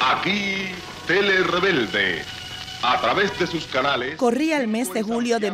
Aquí, Tele Rebelde, a través de sus canales... Corría el mes de julio de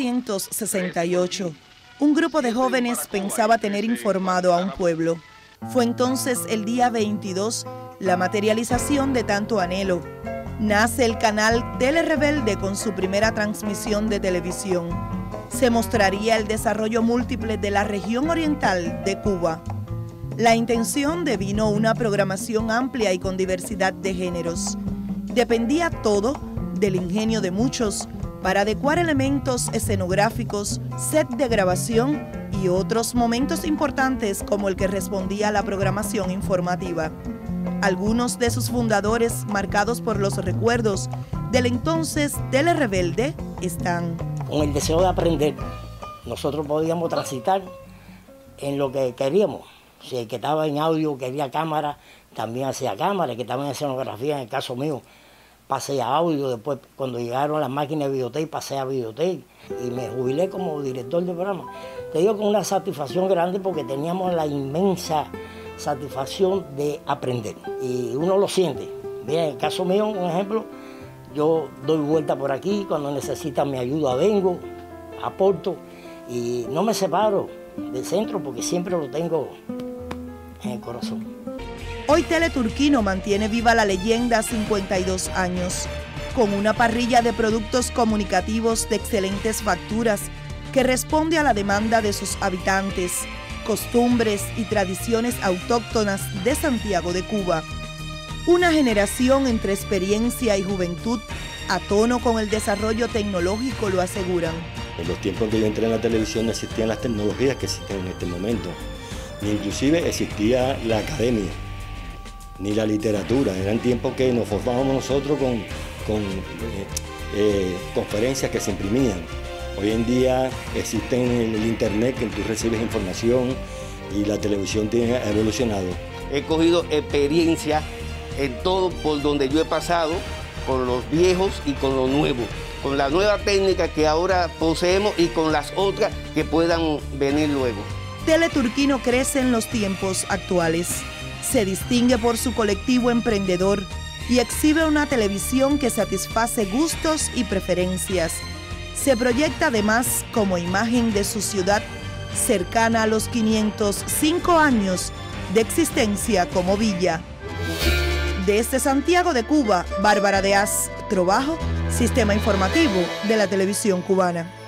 1968. Un grupo de jóvenes pensaba tener informado a un pueblo. Fue entonces el día 22, la materialización de tanto anhelo. Nace el canal Tele Rebelde con su primera transmisión de televisión. Se mostraría el desarrollo múltiple de la región oriental de Cuba. La intención devino una programación amplia y con diversidad de géneros. Dependía todo del ingenio de muchos para adecuar elementos escenográficos, set de grabación y otros momentos importantes como el que respondía a la programación informativa. Algunos de sus fundadores, marcados por los recuerdos del entonces Tele Rebelde, están. Con el deseo de aprender, nosotros podíamos transitar en lo que queríamos. Si el que estaba en audio quería cámara, también hacía cámara. El que estaba en escenografía, en el caso mío, pasé a audio. Después, cuando llegaron las máquinas de videotape, pasé a videotape. Y me jubilé como director de programa. Te digo con una satisfacción grande porque teníamos la inmensa satisfacción de aprender. Y uno lo siente. Mira, en el caso mío, un ejemplo, yo doy vuelta por aquí. Cuando necesitan mi ayuda vengo, aporto. Y no me separo del centro porque siempre lo tengo en el corazón. Hoy Teleturquino mantiene viva la leyenda 52 años, con una parrilla de productos comunicativos de excelentes facturas que responde a la demanda de sus habitantes, costumbres y tradiciones autóctonas de Santiago de Cuba. Una generación entre experiencia y juventud, a tono con el desarrollo tecnológico, lo aseguran. En los tiempos en que yo entré en la televisión no existían las tecnologías que existen en este momento, ni inclusive existía la academia, ni la literatura. Eran tiempos que nos formábamos nosotros con conferencias que se imprimían. Hoy en día existe el internet, que tú recibes información y la televisión ha evolucionado. He cogido experiencia en todo por donde yo he pasado, con los viejos y con los nuevos, con la nueva técnica que ahora poseemos y con las otras que puedan venir luego. Teleturquino crece en los tiempos actuales. Se distingue por su colectivo emprendedor y exhibe una televisión que satisface gustos y preferencias. Se proyecta además como imagen de su ciudad, cercana a los 505 años de existencia como villa. Desde Santiago de Cuba, Bárbara Deaz, Trobajo, Sistema Informativo de la Televisión Cubana.